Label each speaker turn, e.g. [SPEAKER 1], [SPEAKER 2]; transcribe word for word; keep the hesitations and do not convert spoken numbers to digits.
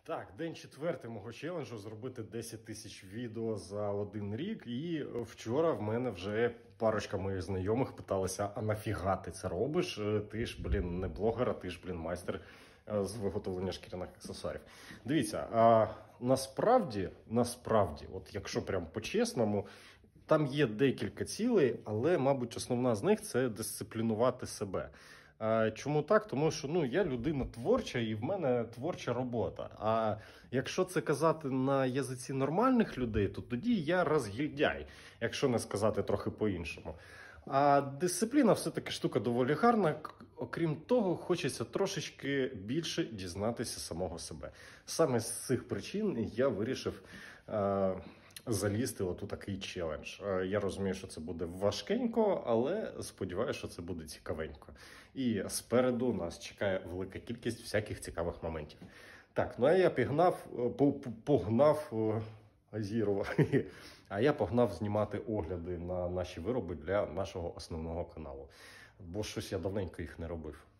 [SPEAKER 1] Так, день четвертий мого челенджу зробити десять тисяч відео за один рік. І вчора в мене вже парочка моїх знайомих питалася: а нафіга ти це робиш? Ти ж, блін, не блогер, а ти ж, блін, майстер з виготовлення шкіряних аксесуарів. Дивіться, а насправді, насправді, от якщо прям по-чесному, там є декілька цілей, але, мабуть, основна з них – це дисциплінувати себе. Чому так? Тому що ну, я людина творча і в мене творча робота. А якщо це казати на язиці нормальних людей, то тоді я розгільдяй, якщо не сказати трохи по-іншому. А дисципліна все-таки штука доволі гарна. Окрім того, хочеться трошечки більше дізнатися самого себе. Саме з цих причин я вирішив е залізти от у такий челендж. Я розумію, що це буде важкенько, але сподіваюся, що це буде цікавенько. І спереду нас чекає велика кількість всяких цікавих моментів. Так, ну а я пігнав, погнав, азірував, а я погнав знімати огляди на наші вироби для нашого основного каналу. Бо щось я давненько їх не робив.